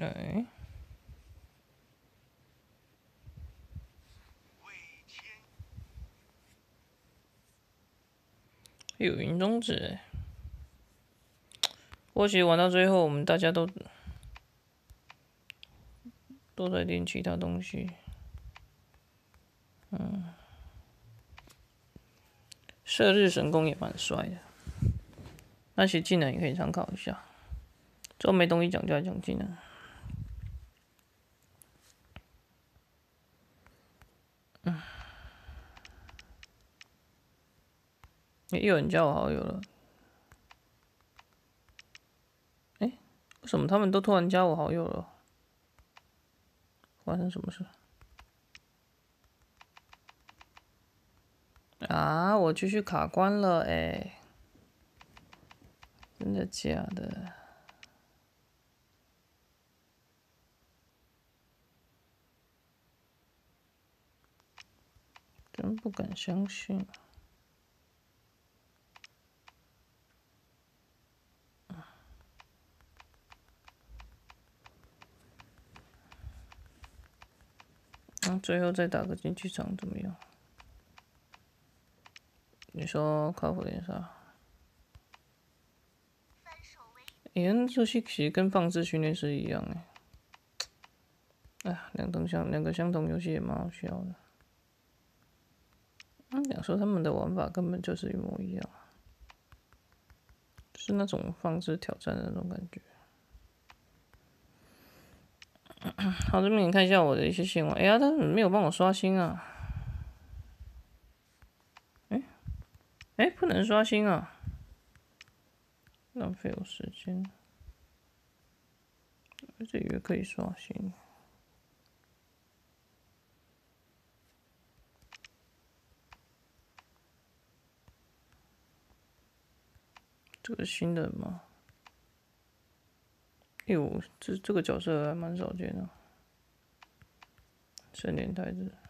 哎，有云中止哎。不过其实玩到最后，我们大家都在练其他东西。射日神功也蛮帅的，那些技能也可以参考一下。之后没东西讲就来讲技能。又有人加我好友了。为什么他们都突然加我好友了？发生什么事？啊！我继续卡关了哎！真的假的？真不敢相信。最后再打个竞技场怎么样？你说靠谱点啥？那这戏其实跟放置训练师一样哎。哎呀，两个相同游戏也蛮好笑的。想说他们的玩法根本就是一模一样，就是那种放置挑战的那种感觉。好，这边你看一下我的一些新闻。哎呀，他怎么没有帮我刷新啊？不能刷新啊，浪费我时间。这以为可以刷新。这个新的吗？这个角色还蛮少见的，圣莲太子。